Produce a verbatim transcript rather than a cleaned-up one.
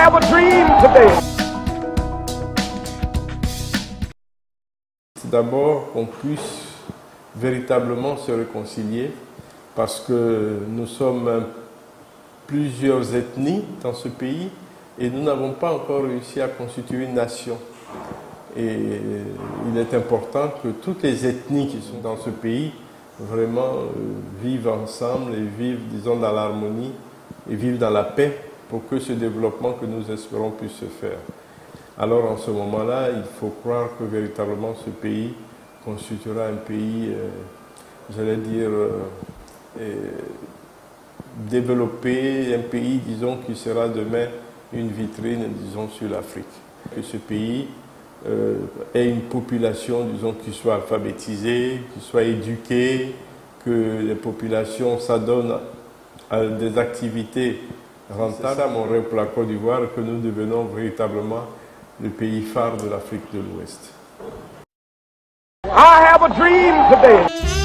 have a dream today. D'abord qu'on puisse véritablement se réconcilier parce que nous sommes plusieurs ethnies dans ce pays et nous n'avons pas encore réussi à constituer une nation. Et il est important que toutes les ethnies qui sont dans ce pays vraiment euh, vivent ensemble et vivent, disons, dans l'harmonie et vivent dans la paix pour que ce développement que nous espérons puisse se faire. Alors en ce moment-là, il faut croire que véritablement ce pays constituera un pays, euh, j'allais dire, euh, euh, développé, un pays, disons, qui sera demain une vitrine, disons, sur l'Afrique. Que ce pays euh, ait une population, disons, qui soit alphabétisée, qui soit éduquée, que les populations s'adonnent à des activités rentables. C'est ça mon rêve pour la Côte d'Ivoire, que nous devenons véritablement le pays phare de l'Afrique de l'Ouest. I have a dream today.